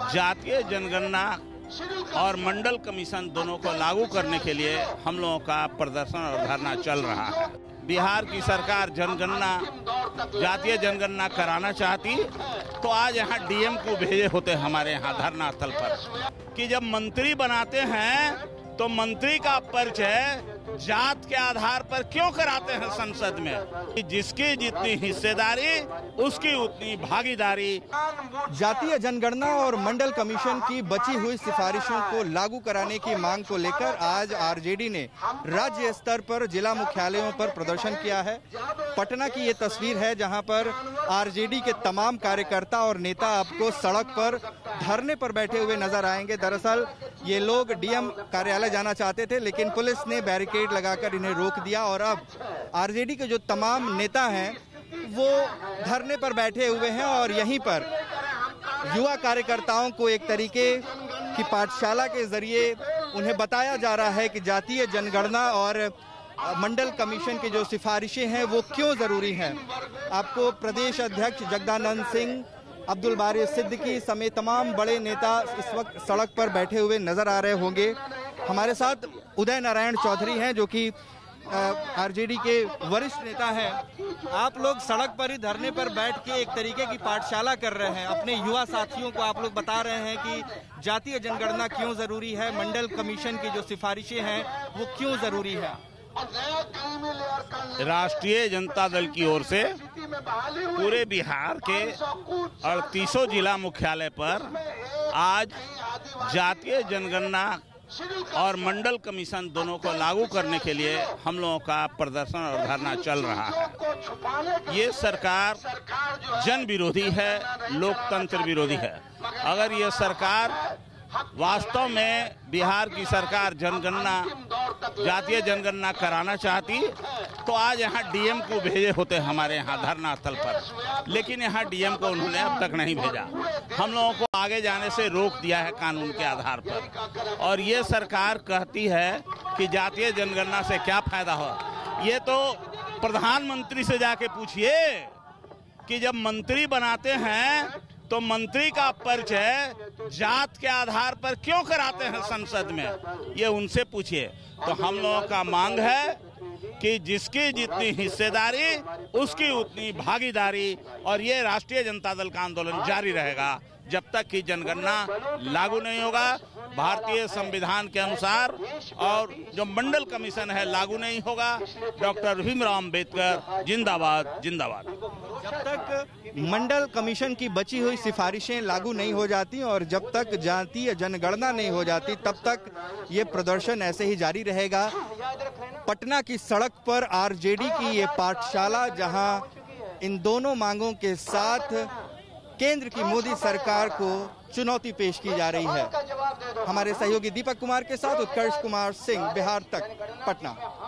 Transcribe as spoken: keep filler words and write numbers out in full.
जातीय जनगणना और मंडल कमीशन दोनों को लागू करने के लिए हम लोगों का प्रदर्शन और धरना चल रहा है। बिहार की सरकार जनगणना जातीय जनगणना कराना चाहती तो आज यहाँ डीएम को भेजे होते हमारे यहाँ धरना स्थल पर कि जब मंत्री बनाते हैं तो मंत्री का परिचय जात के आधार पर क्यों कराते हैं संसद में। जिसकी जितनी हिस्सेदारी उसकी उतनी भागीदारी। जातीय जनगणना और मंडल कमीशन की बची हुई सिफारिशों को लागू कराने की मांग को लेकर आज आरजेडी ने राज्य स्तर पर जिला मुख्यालयों पर प्रदर्शन किया है। पटना की ये तस्वीर है जहां पर आरजेडी के तमाम कार्यकर्ता और नेता आपको सड़क पर धरने पर बैठे हुए नजर आएंगे। दरअसल ये लोग डीएम कार्यालय जाना चाहते थे, लेकिन पुलिस ने बैरिकेड लगाकर इन्हें रोक दिया और अब आरजेडी के जो तमाम नेता हैं वो धरने पर बैठे हुए हैं और यहीं पर युवा कार्यकर्ताओं को एक तरीके की पाठशाला के जरिए उन्हें बताया जा रहा है कि जातीय जनगणना और मंडल कमीशन की जो सिफारिशें हैं वो क्यों जरूरी हैं। आपको प्रदेश अध्यक्ष जगदानंद सिंह, अब्दुल बारी सिद्दीकी समेत तमाम बड़े नेता इस वक्त सड़क पर बैठे हुए नजर आ रहे होंगे। हमारे साथ उदय नारायण चौधरी हैं जो कि आरजेडी के वरिष्ठ नेता हैं। आप लोग सड़क पर ही धरने पर बैठ के एक तरीके की पाठशाला कर रहे हैं। अपने युवा साथियों को आप लोग बता रहे हैं कि जातीय जनगणना क्यों जरूरी है, मंडल कमीशन की जो सिफारिशें हैं वो क्यों जरूरी है। राष्ट्रीय जनता दल की ओर से पूरे बिहार के अड़तीसों जिला मुख्यालय पर आज जातीय जनगणना और मंडल कमीशन दोनों को लागू करने के लिए हम लोगों का प्रदर्शन और धरना चल रहा है। ये सरकार जन विरोधी है, लोकतंत्र विरोधी है। अगर ये सरकार वास्तव में बिहार की सरकार जनगणना जातीय जनगणना कराना चाहती तो आज यहाँ डीएम को भेजे होते हमारे यहाँ धरना स्थल पर, लेकिन यहाँ डीएम को उन्होंने अब तक नहीं भेजा। हम लोगों को आगे जाने से रोक दिया है कानून के आधार पर। और ये सरकार कहती है कि जातीय जनगणना से क्या फायदा हो। ये तो प्रधानमंत्री से जाके पूछिए कि जब मंत्री बनाते हैं तो मंत्री का परिचय जात के आधार पर क्यों कराते हैं संसद में, ये उनसे पूछिए। तो हम लोगों का मांग है कि जिसकी जितनी हिस्सेदारी उसकी उतनी भागीदारी, और ये राष्ट्रीय जनता दल का आंदोलन जारी रहेगा जब तक कि जनगणना लागू नहीं होगा। भारतीय संविधान के अनुसार और जो मंडल कमीशन है लागू नहीं होगा। डॉक्टर भीमराव अंबेडकर जिंदाबाद जिंदाबाद। जब तक मंडल कमीशन की बची हुई सिफारिशें लागू नहीं हो जाती और जब तक जातीय जनगणना नहीं हो जाती तब तक ये प्रदर्शन ऐसे ही जारी रहेगा। पटना की सड़क पर आरजेडी की ये पाठशाला जहां इन दोनों मांगों के साथ केंद्र की मोदी सरकार को चुनौती पेश की जा रही है। हमारे सहयोगी दीपक कुमार के साथ उत्कर्ष कुमार सिंह, बिहार तक, पटना।